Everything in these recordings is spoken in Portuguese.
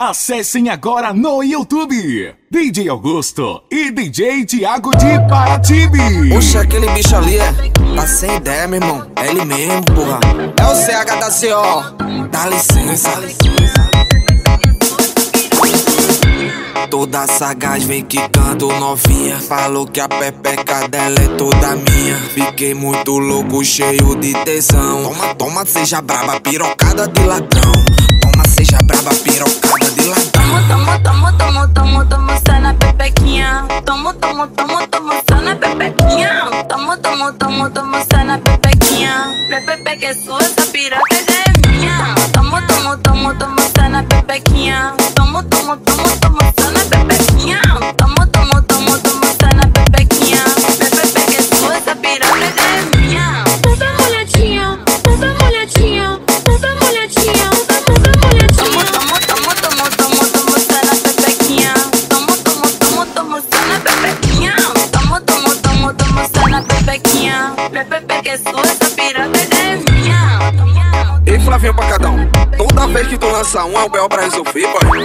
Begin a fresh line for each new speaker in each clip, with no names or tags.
Acessem agora no YouTube DJ Augusto e DJ Thiago de Paratibe.
Oxe, aquele bicho ali tá sem ideia, meu irmão. É ele mesmo, porra. É o CH da CO. Dá licença. Toda sagaz vem quicando novinha. Falou que a pepeca dela é toda minha. Fiquei muito louco, cheio de tesão. Toma, toma, seja braba, pirocada de ladrão. Toma, seja braba, pirocada de ladrão.
Toma, sai na pepequinha. Toma, sai na pepequinha. Toma, sai na pepequinha. Pepeca é sua, essa piroca já é minha. Toma, sai na pepequinha. Toma, sai na pepequinha. Toma, sai na pepequinha. Pepeca é sua, essa piroca já é minha. Tanta molhadinha, tanta molhadinha, tanta molhadinha, tanta molhadinha. Toma, sai na pepequinha. Toma, sai na pepequinha. Toma, sai na pepequinha. Pepeca é sua, essa piroca já é minha.
Ei, Flavinho Pacadão, toda vez que tu lança um é o B.O. pra resolver, boy.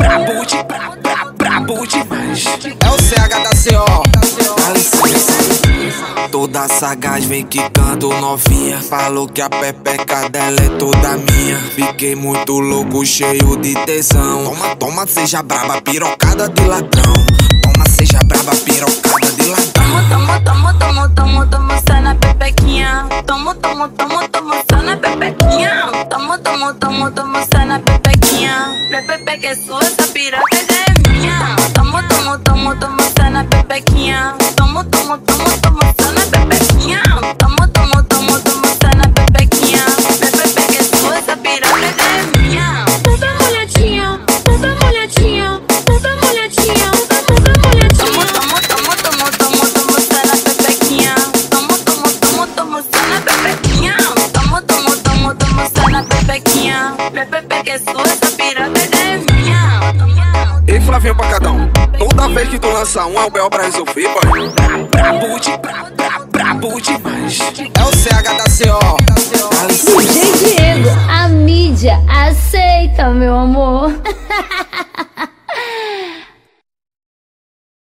Brabo demais. É o CH da CO. Dá licença. Toda sagaz vem quicando novinha. Falou que a pepeca dela é toda minha. Fiquei muito louco, cheio de tesão. Toma, toma, seja braba, pirocada de ladrão. Toma, seja braba, pirocada de ladrão.
Toma, sai na pepequinha. Toma, sai na pepequinha. Toma, sai na pepequinha. Pepeca é sua, essa piroca já é minha. Toma, sai na pepequinha. Toma, sai na pepequinha. Toma, sai na pepequinha. Pepeca é sua, essa piroca já é minha. Tanta molhadinha, tanta molhadinha, tanta molhadinha, tanta molhadinha. Toma, sai na pepequinha. Toma, sai na pepequinha. Toma, sai na pepequinha. Pepeca é sua, essa piroca já é minha.
Ei, Flavinho Pacadão, toda vez que tu lança um é o B.O. pra resolver, boy. Brabo demais. É o CH da CO. Dá licença.
DJ Diego, a mídia aceita, meu amor.